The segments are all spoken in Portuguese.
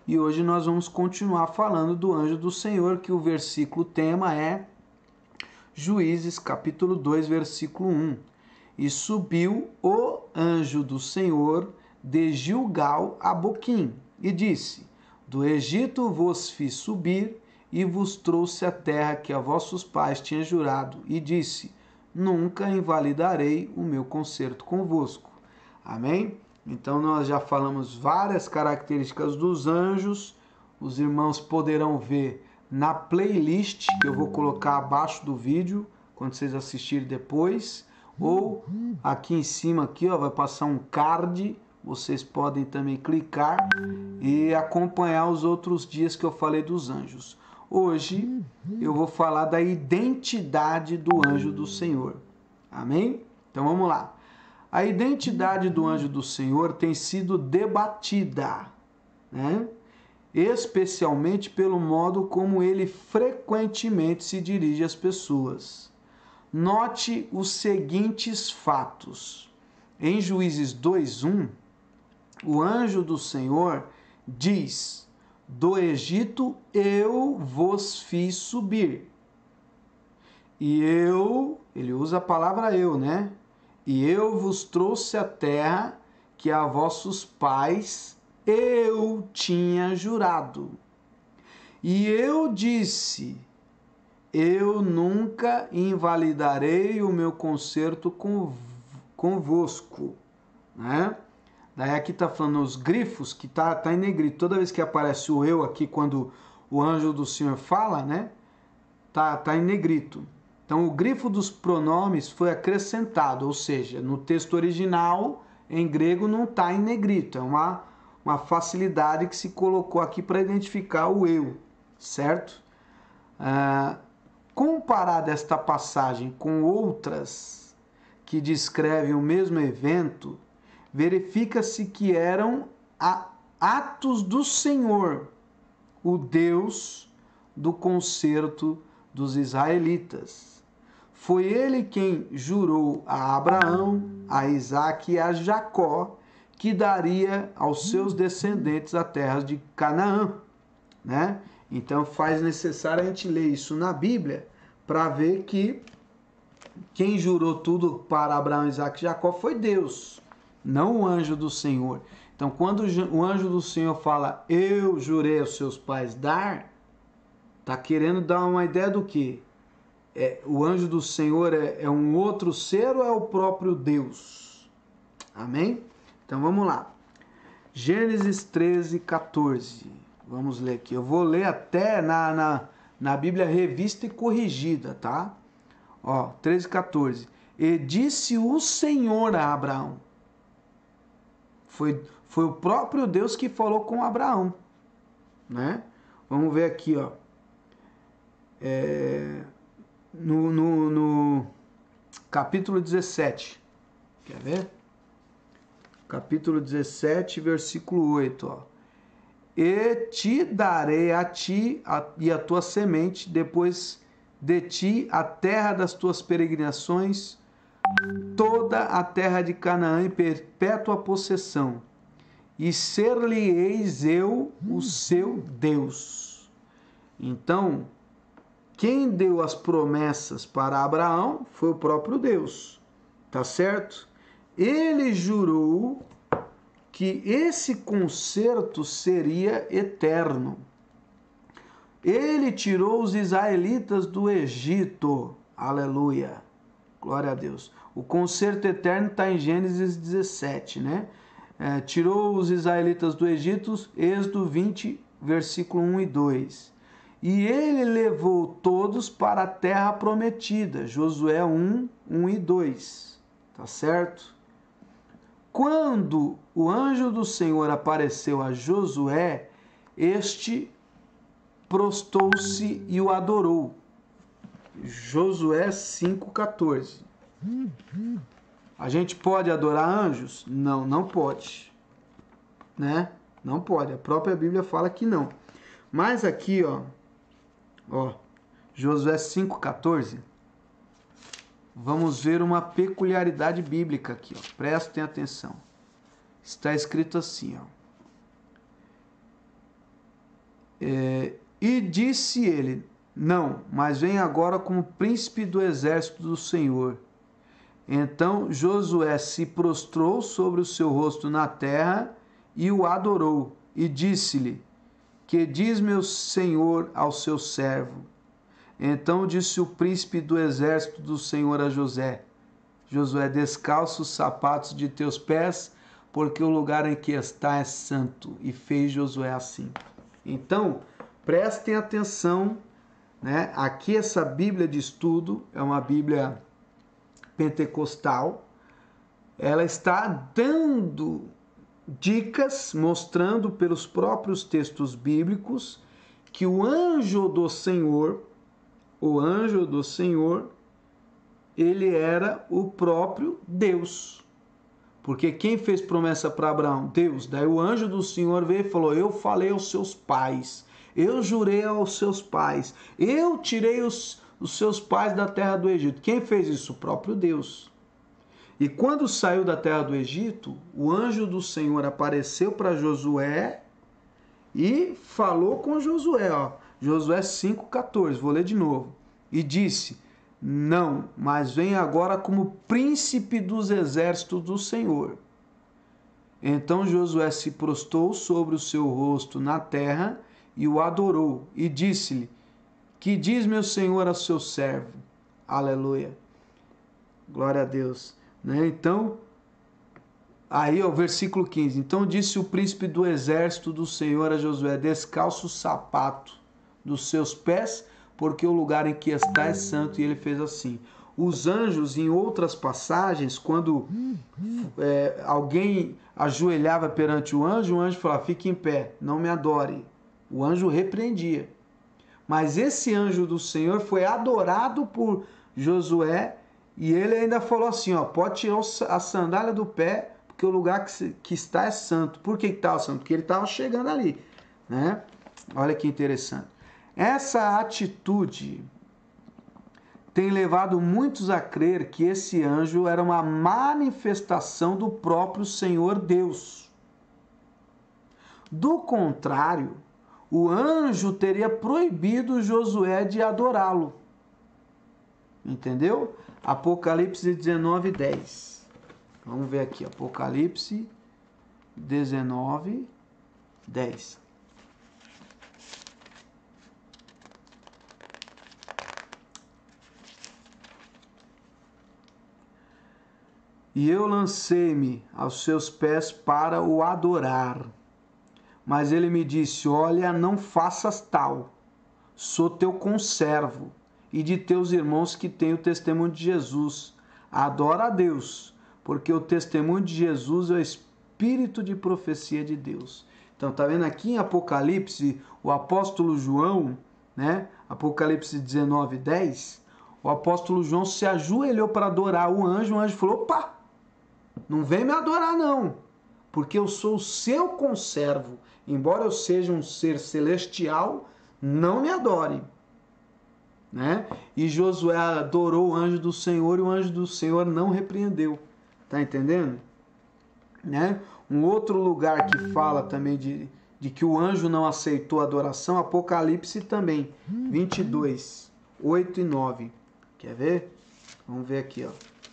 e hoje nós vamos continuar falando do anjo do Senhor, que o versículo tema é Juízes capítulo 2, versículo 1. E subiu o anjo do Senhor de Gilgal a Boquim, e disse: Do Egito vos fiz subir, e vos trouxe a terra que a vossos pais tinha jurado, e disse: Nunca invalidarei o meu concerto convosco. Amém? Então nós já falamos várias características dos anjos. Os irmãos poderão ver na playlist que eu vou colocar abaixo do vídeo, quando vocês assistirem depois, ou aqui em cima aqui, ó, vai passar um card. Vocês podem também clicar e acompanhar os outros dias que eu falei dos anjos. Hoje eu vou falar da identidade do anjo do Senhor. Amém? Então vamos lá. A identidade do anjo do Senhor tem sido debatida, né? Especialmente pelo modo como ele frequentemente se dirige às pessoas. Note os seguintes fatos. Em Juízes 2:1, o anjo do Senhor diz: Do Egito eu vos fiz subir. E ele usa a palavra eu, né? E eu vos trouxe a terra que a vossos pais eu tinha jurado. E eu disse: Eu nunca invalidarei o meu concerto convosco, né? Daí aqui está falando os grifos, que tá em negrito. Toda vez que aparece o eu aqui, quando o anjo do Senhor fala, né? Tá em negrito. Então o grifo dos pronomes foi acrescentado, ou seja, no texto original, em grego, não está em negrito. É uma facilidade que se colocou aqui para identificar o eu, certo? Comparada esta passagem com outras que descrevem o mesmo evento, verifica-se que eram atos do Senhor, o Deus do concerto dos israelitas. Foi ele quem jurou a Abraão, a Isaque e a Jacó que daria aos seus descendentes a terra de Canaã, né? Então faz necessário a gente ler isso na Bíblia para ver que quem jurou tudo para Abraão, Isaque e Jacó foi Deus, não o anjo do Senhor. Então quando o anjo do Senhor fala, eu jurei aos seus pais dar, está querendo dar uma ideia do quê? O anjo do Senhor é um outro ser ou é o próprio Deus? Amém? Então vamos lá. Gênesis 13:14. Vamos ler aqui. Eu vou ler até na Bíblia Revista e Corrigida, tá? Ó, 13:14. E disse o Senhor a Abraão. Foi o próprio Deus que falou com Abraão, né? Vamos ver aqui, ó. No capítulo 17. Quer ver? Capítulo 17, versículo 8, ó. E te darei a ti e a tua semente, depois de ti a terra das tuas peregrinações, toda a terra de Canaã em perpétua possessão, e ser-lhe-eis eu o seu Deus. Então, quem deu as promessas para Abraão foi o próprio Deus, tá certo? Ele jurou que esse concerto seria eterno. Ele tirou os israelitas do Egito. Aleluia. Glória a Deus. O concerto eterno está em Gênesis 17, né? Tirou os israelitas do Egito, Êxodo 20, versículo 1 e 2. E ele levou todos para a terra prometida. Josué 1, 1 e 2. Tá certo? Quando o anjo do Senhor apareceu a Josué, este prostou-se e o adorou. Josué 5,14. A gente pode adorar anjos? Não, não pode. Né? Não pode. A própria Bíblia fala que não. Mas aqui, ó, Josué 5,14. Vamos ver uma peculiaridade bíblica aqui, ó. Prestem atenção. Está escrito assim, ó. E disse ele: não, mas vem agora como príncipe do exército do Senhor. Então Josué se prostrou sobre o seu rosto na terra e o adorou, e disse-lhe: que diz meu senhor ao seu servo? Então disse o príncipe do exército do Senhor a Josué: descalça os sapatos de teus pés, porque o lugar em que está é santo. E fez Josué assim. Então, prestem atenção, né? Aqui essa Bíblia de estudo é uma Bíblia pentecostal. Ela está dando dicas, mostrando pelos próprios textos bíblicos que o anjo do Senhor, ele era o próprio Deus. Porque quem fez promessa para Abraão? Deus. Daí o anjo do Senhor veio e falou: eu falei aos seus pais, eu jurei aos seus pais, eu tirei os seus pais da terra do Egito. Quem fez isso? O próprio Deus. E quando saiu da terra do Egito, o anjo do Senhor apareceu para Josué e falou com Josué. Josué 5,14, vou ler de novo. E disse: não, mas vem agora como príncipe dos exércitos do Senhor. Então Josué se prostrou sobre o seu rosto na terra e o adorou. E disse-lhe: que diz meu senhor a seu servo? Aleluia. Glória a Deus. Então, aí o versículo 15. Então disse o príncipe do exército do Senhor a Josué: descalça o sapato dos seus pés, porque o lugar em que está é santo. E ele fez assim. Os anjos, em outras passagens, quando alguém ajoelhava perante o anjo falava: fique em pé, não me adore. O anjo repreendia. Mas esse anjo do Senhor foi adorado por Josué. E ele ainda falou assim, pode tirar a sandália do pé, porque o lugar que está é santo. Por que estava santo? Porque ele estava chegando ali, né? Olha que interessante. Essa atitude tem levado muitos a crer que esse anjo era uma manifestação do próprio Senhor Deus. Do contrário, o anjo teria proibido Josué de adorá-lo. Entendeu? Apocalipse 19, 10. Vamos ver aqui, Apocalipse 19, 10. E eu lancei-me aos seus pés para o adorar. Mas ele me disse: olha, não faças tal. Sou teu conservo e de teus irmãos que têm o testemunho de Jesus. Adora a Deus, porque o testemunho de Jesus é o espírito de profecia de Deus. Então, tá vendo aqui em Apocalipse, o apóstolo João, né? Apocalipse 19, 10, o apóstolo João se ajoelhou para adorar o anjo falou: opa, não vem me adorar não, porque eu sou o seu conservo. Embora eu seja um ser celestial, não me adore. Né? E Josué adorou o anjo do Senhor e o anjo do Senhor não repreendeu. Tá entendendo? Né? Um outro lugar que fala também de que o anjo não aceitou a adoração, Apocalipse também, 22, 8 e 9. Quer ver? Vamos ver aqui,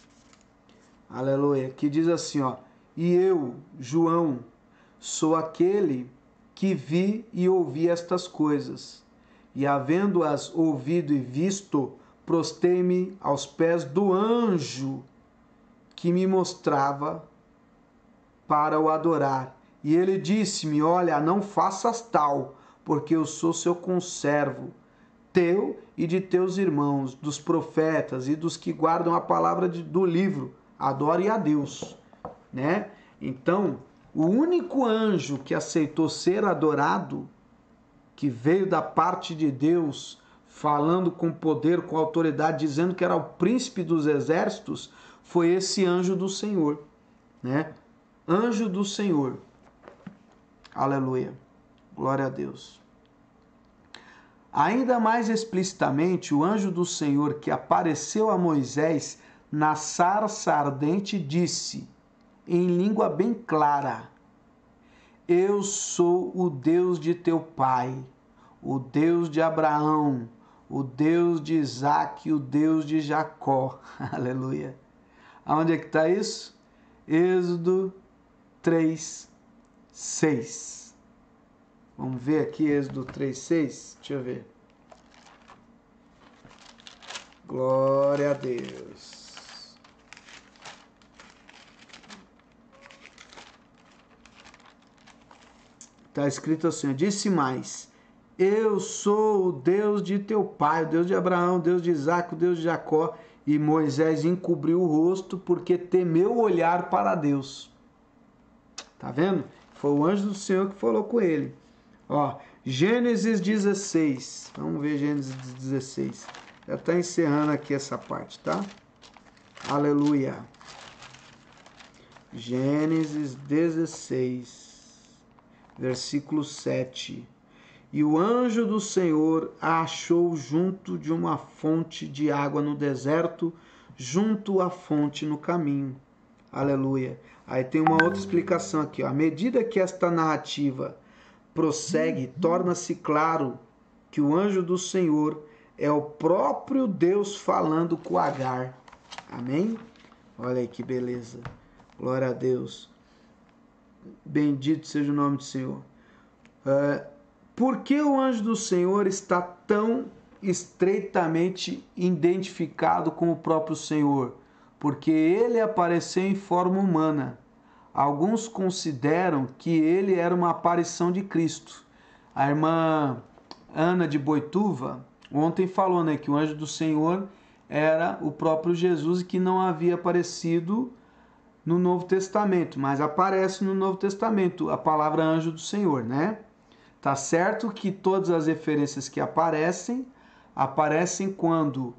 Aleluia. Que diz assim, e eu, João, sou aquele que vi e ouvi estas coisas. E havendo-as ouvido e visto, prostei-me aos pés do anjo que me mostrava para o adorar. E ele disse-me: olha, não faças tal, porque eu sou seu conservo, teu e de teus irmãos, dos profetas e dos que guardam a palavra do livro. Adore a Deus. Né? Então, o único anjo que aceitou ser adorado, que veio da parte de Deus, falando com poder, com autoridade, dizendo que era o príncipe dos exércitos, foi esse anjo do Senhor, né? Anjo do Senhor. Aleluia. Glória a Deus. Ainda mais explicitamente, o anjo do Senhor que apareceu a Moisés na sarça ardente disse, em língua bem clara: eu sou o Deus de teu pai, o Deus de Abraão, o Deus de Isaac, o Deus de Jacó. Aleluia. Aonde é que está isso? Êxodo 3, 6. Vamos ver aqui Êxodo 3, 6? Deixa eu ver. Glória a Deus. Está escrito assim, disse mais, eu sou o Deus de teu pai, o Deus de Abraão, o Deus de Isaac, o Deus de Jacó. E Moisés encobriu o rosto porque temeu olhar para Deus. Tá vendo? Foi o anjo do Senhor que falou com ele. Ó, Gênesis 16. Vamos ver Gênesis 16. Já está encerrando aqui essa parte, tá? Aleluia. Gênesis 16, versículo 7. E o anjo do Senhor a achou junto de uma fonte de água no deserto, junto à fonte no caminho. Aleluia. Aí tem uma outra explicação aqui, ó. À medida que esta narrativa prossegue, torna-se claro que o anjo do Senhor é o próprio Deus falando com Agar. Amém? Olha aí que beleza. Glória a Deus. Bendito seja o nome do Senhor. Por que o anjo do Senhor está tão estreitamente identificado com o próprio Senhor? Porque ele apareceu em forma humana. Alguns consideram que ele era uma aparição de Cristo. A irmã Ana de Boituva ontem falou, né, que o anjo do Senhor era o próprio Jesus e que não havia aparecido no Novo Testamento, mas aparece no Novo Testamento a palavra anjo do Senhor, né? Tá certo que todas as referências que aparecem quando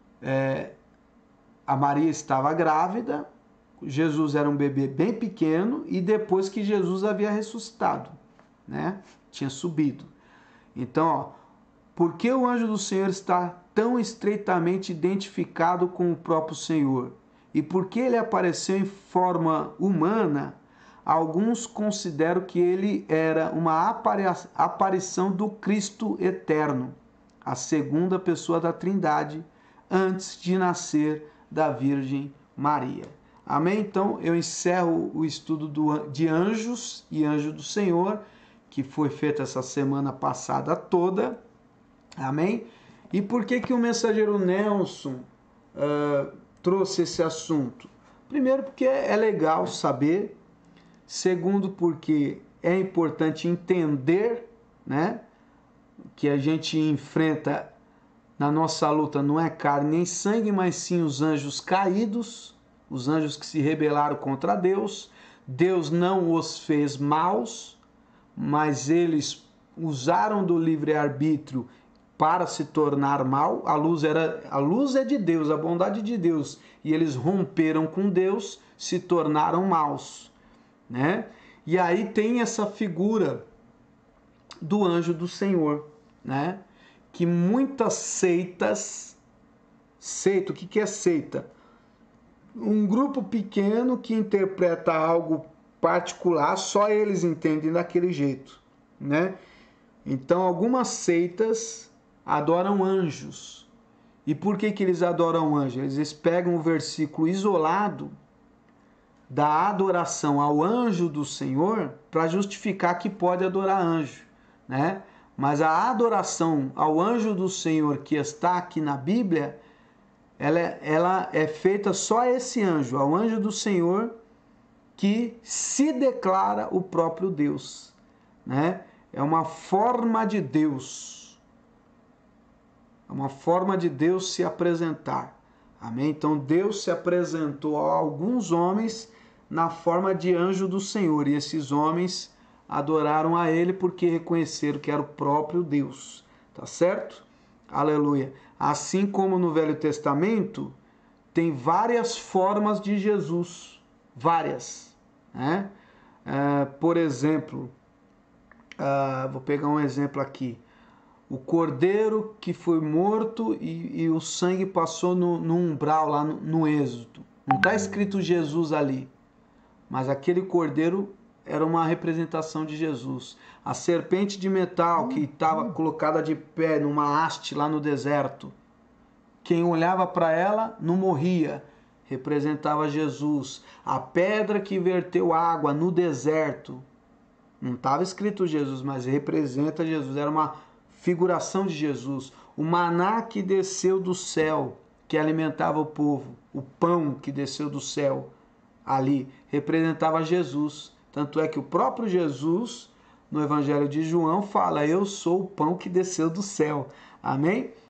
a Maria estava grávida, Jesus era um bebê bem pequeno e depois que Jesus havia ressuscitado, né? Tinha subido. Então, ó, por que o anjo do Senhor está tão estreitamente identificado com o próprio Senhor? E por que ele apareceu em forma humana? Alguns consideram que ele era uma aparição do Cristo eterno, a segunda pessoa da Trindade, antes de nascer da Virgem Maria. Amém? Então, eu encerro o estudo de anjos e anjo do Senhor, que foi feito essa semana passada toda. Amém? E por que o mensageiro Nelson trouxe esse assunto? Primeiro, porque é legal saber. Segundo, porque é importante entender, né, que a gente enfrenta na nossa luta não é carne nem sangue, mas sim os anjos caídos, os anjos que se rebelaram contra Deus. Deus não os fez maus, mas eles usaram do livre-arbítrio para se tornar mal. A luz é de Deus, a bondade de Deus, e eles romperam com Deus, se tornaram maus, né? E aí tem essa figura do anjo do Senhor, né? Que muitas seitas, o que é seita? Um grupo pequeno que interpreta algo particular, só eles entendem daquele jeito, né? Então algumas seitas adoram anjos. E por que eles adoram anjos? Eles pegam o versículo isolado da adoração ao anjo do Senhor para justificar que pode adorar anjo, né? Mas a adoração ao anjo do Senhor que está aqui na Bíblia, ela é feita só a esse anjo, ao anjo do Senhor que se declara o próprio Deus, né? É uma forma de Deus. É uma forma de Deus se apresentar. Amém? Então Deus se apresentou a alguns homens na forma de anjo do Senhor. E esses homens adoraram a ele porque reconheceram que era o próprio Deus. Tá certo? Aleluia. Assim como no Velho Testamento, tem várias formas de Jesus. Várias. Né? Por exemplo, vou pegar um exemplo aqui. O cordeiro que foi morto e o sangue passou no umbral lá no Êxodo. Não está escrito Jesus ali. Mas aquele cordeiro era uma representação de Jesus. A serpente de metal que estava colocada de pé numa haste lá no deserto, quem olhava para ela não morria, representava Jesus. A pedra que verteu água no deserto, não estava escrito Jesus, mas representa Jesus, era uma figuração de Jesus. O maná que desceu do céu, que alimentava o povo, o pão que desceu do céu, ali representava Jesus. Tanto é que o próprio Jesus, no Evangelho de João, fala: eu sou o pão que desceu do céu. Amém?